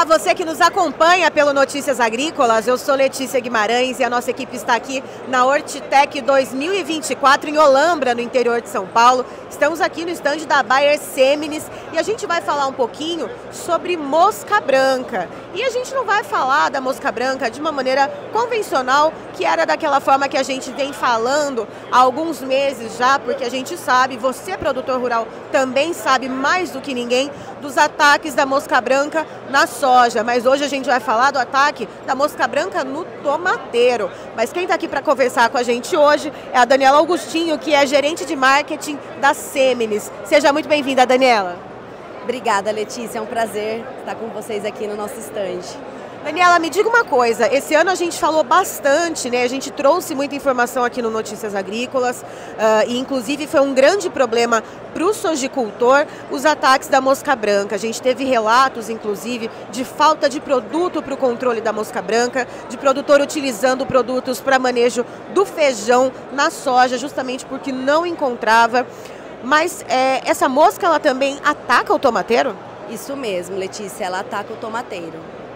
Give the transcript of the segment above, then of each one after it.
você que nos acompanha pelo Notícias Agrícolas. Eu sou Letícia Guimarães e a nossa equipe está aqui na Hortitec 2024 em Olambra, no interior de São Paulo. Estamos aqui no estande da Bayer Seminis e a gente vai falar um pouquinho sobre mosca branca. E a gente não vai falar da mosca branca de uma maneira convencional, que era daquela forma que a gente vem falando há alguns meses já, porque a gente sabe, você produtor rural também sabe mais do que ninguém dos ataques da mosca branca na soja. Mas hoje a gente vai falar do ataque da mosca branca no tomateiro. Mas quem está aqui para conversar com a gente hoje é a Daniela Augustinho, que é gerente de marketing da Seminis. Seja muito bem-vinda, Daniela. Obrigada, Letícia. É um prazer estar com vocês aqui no nosso estande. Daniela, me diga uma coisa, esse ano a gente falou bastante, né? A gente trouxe muita informação aqui no Notícias Agrícolas e inclusive foi um grande problema para o sojicultor os ataques da mosca branca. A gente teve relatos, inclusive, de falta de produto para o controle da mosca branca, de produtor utilizando produtos para manejo do feijão na soja, justamente porque não encontrava. Mas essa mosca, ela também ataca o tomateiro? Isso mesmo, Letícia, ela ataca o tomateiro.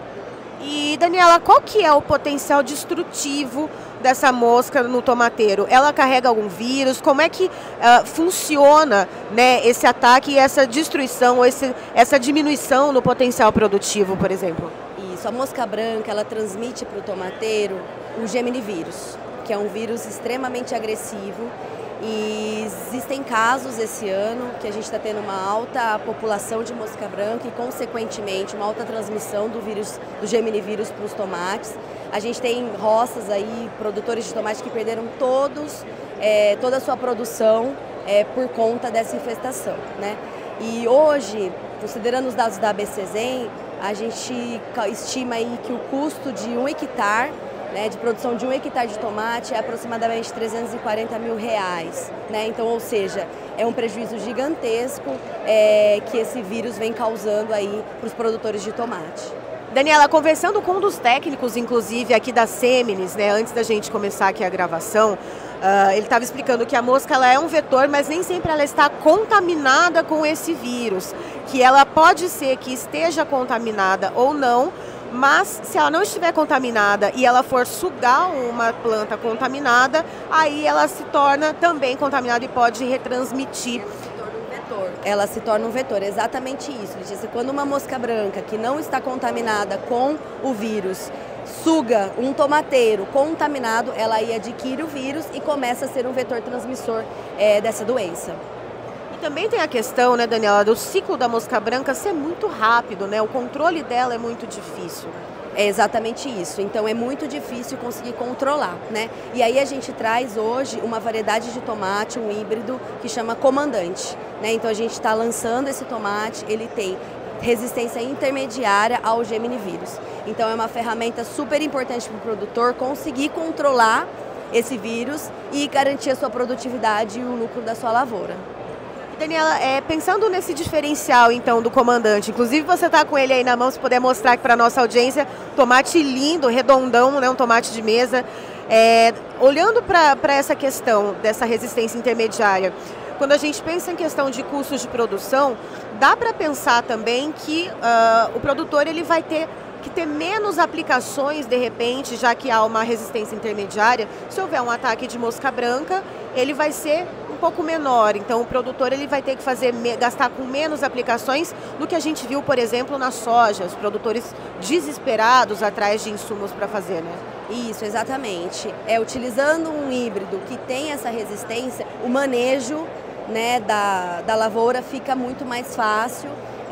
E, Daniela, qual que é o potencial destrutivo dessa mosca no tomateiro? Ela carrega algum vírus? Como é que funciona, né, esse ataque e essa destruição, ou essa diminuição no potencial produtivo, por exemplo? Isso, a mosca branca, ela transmite para o tomateiro o geminivírus, que é um vírus extremamente agressivo. E existem casos esse ano que a gente está tendo uma alta população de mosca branca e, consequentemente, uma alta transmissão do vírus, do geminivírus para os tomates. A gente tem roças aí, produtores de tomate que perderam toda a sua produção por conta dessa infestação, né? E hoje, considerando os dados da ABCZEM, a gente estima aí que o custo de 1 hectare de produção de 1 hectare de tomate é aproximadamente R$340 mil, né? Então, ou seja, é um prejuízo gigantesco que esse vírus vem causando aí para os produtores de tomate. Daniela, conversando com um dos técnicos, inclusive aqui da Seminis, né, antes da gente começar aqui a gravação, ele estava explicando que a mosca, ela é um vetor, mas nem sempre ela está contaminada com esse vírus, que ela pode ser que esteja contaminada ou não. Mas se ela não estiver contaminada e ela for sugar uma planta contaminada, aí ela se torna também contaminada e pode retransmitir. Ela se torna um vetor, exatamente isso, Letícia. Quando uma mosca branca que não está contaminada com o vírus suga um tomateiro contaminado, ela aí adquire o vírus e começa a ser um vetor transmissor dessa doença. Também tem a questão, né, Daniela, do ciclo da mosca branca ser muito rápido, né? O controle dela é muito difícil. É exatamente isso. Então é muito difícil conseguir controlar, né? E aí a gente traz hoje uma variedade de tomate, um híbrido que chama Comandante, né? Então a gente está lançando esse tomate, ele tem resistência intermediária ao geminivírus. Então é uma ferramenta super importante para o produtor conseguir controlar esse vírus e garantir a sua produtividade e o lucro da sua lavoura. Daniela, pensando nesse diferencial então do Comandante, inclusive você está com ele aí na mão, se puder mostrar aqui para a nossa audiência, tomate lindo, redondão, né, um tomate de mesa. Olhando para essa questão dessa resistência intermediária, quando a gente pensa em questão de custos de produção, dá para pensar também que o produtor ele vai ter que ter menos aplicações de repente, já que há uma resistência intermediária. Se houver um ataque de mosca branca, ele vai ser um pouco menor, então o produtor ele vai ter que gastar com menos aplicações do que a gente viu, por exemplo, na soja, os produtores desesperados atrás de insumos para fazer, né? Isso, exatamente. Utilizando um híbrido que tem essa resistência, o manejo, né, da lavoura fica muito mais fácil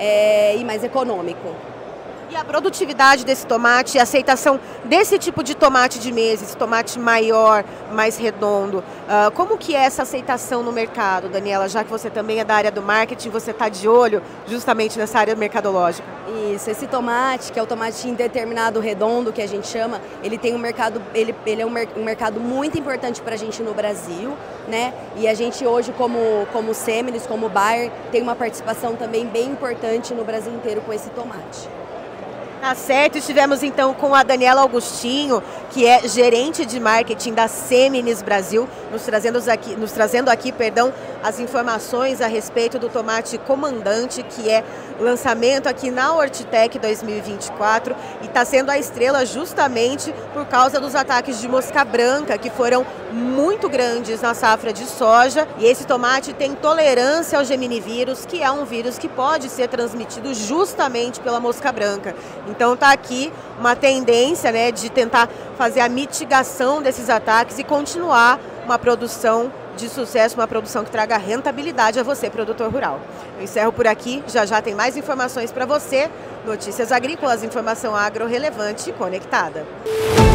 e mais econômico. E a produtividade desse tomate, a aceitação desse tipo de tomate de mesa, esse tomate maior, mais redondo, como que é essa aceitação no mercado, Daniela? Já que você também é da área do marketing, você está de olho justamente nessa área mercadológica. Isso, esse tomate, que é o tomate indeterminado redondo, que a gente chama, ele tem um mercado, ele é um mercado muito importante para a gente no Brasil, né? E a gente hoje, como Seminis, como Bayer, tem uma participação também bem importante no Brasil inteiro com esse tomate. Tá certo, estivemos então com a Daniela Augustinho, que é gerente de marketing da Seminis Brasil, nos trazendo aqui, as informações a respeito do tomate comandante, que é lançamento aqui na Hortitec 2024 e está sendo a estrela justamente por causa dos ataques de mosca branca, que foram muito grandes na safra de soja. E esse tomate tem tolerância ao geminivírus, que é um vírus que pode ser transmitido justamente pela mosca branca. Então está aqui uma tendência, né, de tentar fazer a mitigação desses ataques e continuar uma produção de sucesso, uma produção que traga rentabilidade a você, produtor rural. Eu encerro por aqui, já tem mais informações para você. Notícias Agrícolas, informação agro relevante e conectada.